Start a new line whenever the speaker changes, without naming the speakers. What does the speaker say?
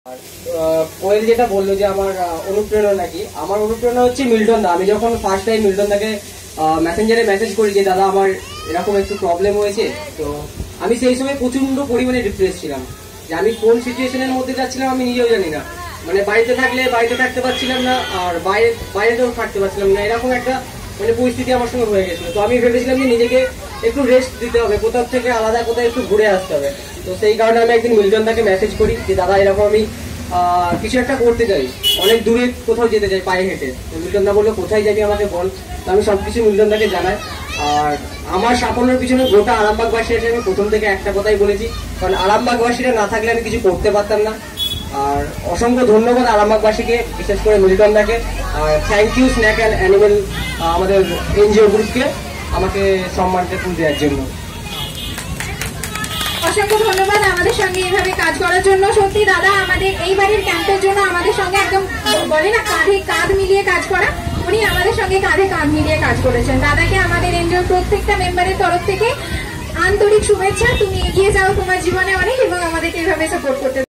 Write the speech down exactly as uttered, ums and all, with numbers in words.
কোয়েল যেটা বললো যে আমার অনুপ্রেরণা নাকি, আমার অনুপ্রেরণা হচ্ছে মিল্টন দা। আমি যখন ফার্স্ট টাইম মিল্টন দাকে মেসেঞ্জারে মেসেজ করি যে দাদা আমার এরকম একটু প্রবলেম হয়েছে, তো আমি সেই সময় প্রচন্ড পরিমাণে ডিপ্রেস ছিলাম, যে আমি কোন সিচুয়েশনের মধ্যে যাচ্ছিলাম আমি নিজেও জানি না। মানে বাড়িতে থাকলে বাড়িতে থাকতে পারছিলাম না, আর বাইরে বাইরেতেও থাকতে পারছিলাম না, এরকম একটা মানে পরিস্থিতি আমার সঙ্গে হয়ে গেছিল। তো আমি ভেবেছিলাম যে নিজেকে একটু রেস্ট দিতে হবে, কোথাও থেকে আলাদা কোথাও একটু ঘুরে আসতে হবে। তো সেই কারণে আমি একদিন মিল্টন দাকে মেসেজ করি যে দাদা এরকম আমি কিছু একটা করতে চাই, অনেক দূরে কোথাও যেতে চাই পায়ে হেঁটে। তো মিল্টন দা বললো কোথায় যাবি আমাকে বল। তো আমি সবকিছু মিল্টন দাকে জানাই। আর আমার সাফল্যের পিছনে গোটা আরামবাগবাসী আছে, আমি প্রথম থেকে একটা কথাই বলেছি, কারণ আরামবাগবাসীরা না থাকলে আমি কিছু করতে পারতাম না। আর অসংখ্য ধন্যবাদ আরামবাগবাসীকে, বিশেষ করে মিল্টন দাকে। আর thank you snack and animal আমাদের এনজিও গ্রুপকে আমাকে সম্মানটা ফুল দেওয়ার জন্য।
অসংখ্য ধন্যবাদ আমাদের সঙ্গে এইভাবে কাজ করার জন্য। সত্যি দাদা আমাদের এইবারের ক্যাম্পের জন্য আমাদের সঙ্গে একদম বলে না কাঁধে কাঁধ মিলিয়ে কাজ করা, উনি আমাদের সঙ্গে কাঁধে কাঁধ মিলিয়ে কাজ করেছেন। দাদাকে আমাদের এনজিওর প্রত্যেকটা মেম্বারের তরফ থেকে আন্তরিক শুভেচ্ছা। তুমি এগিয়ে যাও তোমার জীবনে অনেক, এবং আমাদেরকে এইভাবে সাপোর্ট করতে